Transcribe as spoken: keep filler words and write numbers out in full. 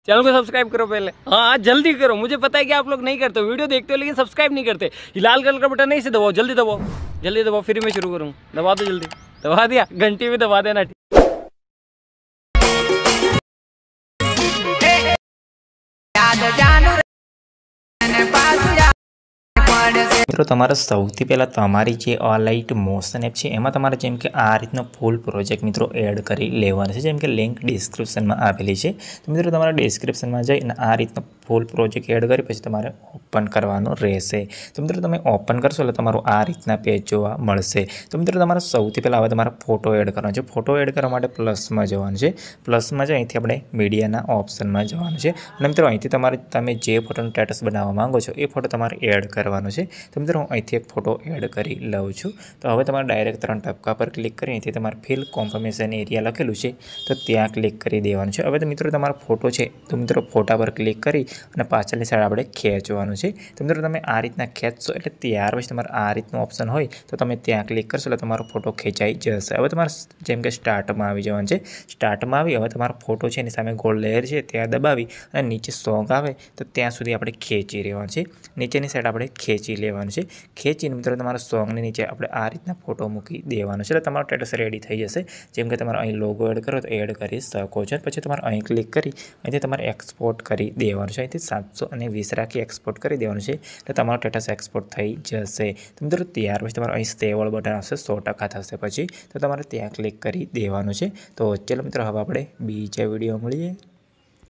Channel को subscribe करो पहले। हाँ जल्दी करो, मुझे पता है कि आप लोग नहीं करते हो, वीडियो देखते हो लेकिन सब्सक्राइब नहीं करते। ये लाल कलर का बटन नहीं से दबाओ, जल्दी दबाओ, जल्दी दबाओ, फिर मैं शुरू करूँ। दबा दो जल्दी, दबा दिया, घंटी भी दबा देना। मित्रों तमारे सौथी पहला तमारी जे ऑलाइट मोशन एप है एमां तमारे जेम के आ रीतनो फूल प्रोजेक्ट मित्रों एड करी लेवानो छे। जेम के लिंक डिस्क्रिप्शन में आपेली है। तो मित्रों तमारे डिस्क्रिप्शन में जईने आ रीतनो फूल प्रोजेक्ट एड करी पछी तमारे ओपन करवानो रहेशे। तो मित्रों तमे ओपन करशो एटले तमारुं आ रीतना पेज जोवा मळशे। तो मित्रों तमारे सौथी पहला हवे तमारे फोटो एड करवानो छे। फोटो एड करवा माटे प्लस में जवानुं छे। प्लस में जई अहींथी आपणे मीडियाना ऑप्शन में जवानुं छे अने मित्रों अहींथी तमारे तमे जे फोटोनो स्टेटस बनाववा मांगो छो ए फोटो तमारे एड करवानो छे। तो मित्रों अहींथी एक फोटो एड करी लऊं छूं। तो हवे तमारे डायरेक्ट त्रण टपका पर क्लिक करी अहींथी तमारे फिल कॉन्फर्मेशन एरिया लखेलुं छे तो त्यां क्लिक करी देवानुं छे। हवे तो मित्रों तमारो फोटो छे तो मित्रों फोटा पर क्लिक करी अने पाछळनी साइड आपणे खेंचवानुं छे। तो मित्रों तमे आ रीतना खेंचशो एटले त्यार पछी तमारे आ रीतनुं ऑप्शन होय तो तमे त्यां क्लिक करशो एटले तमारो फोटो खेंचाई जशे। हवे तमारे जेम के स्टार्ट में आवी जवानुं छे। स्टार्ट में आवी हवे तमारो फोटो छे एनी सामे गोल लेयर छे त्यां दबावी अने नीचे सॉन्ग आवे तो त्यां सुधी आपणे खेंची लेवानुं छे। नीचेनी साइड आपणे खेंची लेवानुं छे। खेंचीने मित्रों तमारा सॉन्गनी नीचे आपणे आ रीतना फोटो मूकी देवानो छे। એટલે તમારો સ્ટેટસ રેડી થઈ જશે। જેમ કે તમારે અહીં લોગો એડ કરો તો એડ કરી શકો છો। પછી તમારે અહીં ક્લિક કરી અહીંથી તમારે એક્સપોર્ટ કરી દેવાનું છે। અહીંથી સાતસો અને વીસ રાખી એક્સપોર્ટ કરી દેવાનું છે એટલે તમારો સ્ટેટસ એક્સપોર્ટ થઈ જશે। તો મિત્રો ત્યાર પછી તમારે અહીં સ્ટેબલ બટન આવશે, સો ટકા થશે પછી તો તમારે ત્યાં ક્લિક કરી દેવાનું છે। તો ચાલો મિત્રો હવે આપણે બીજા વિડીયો મળીએ।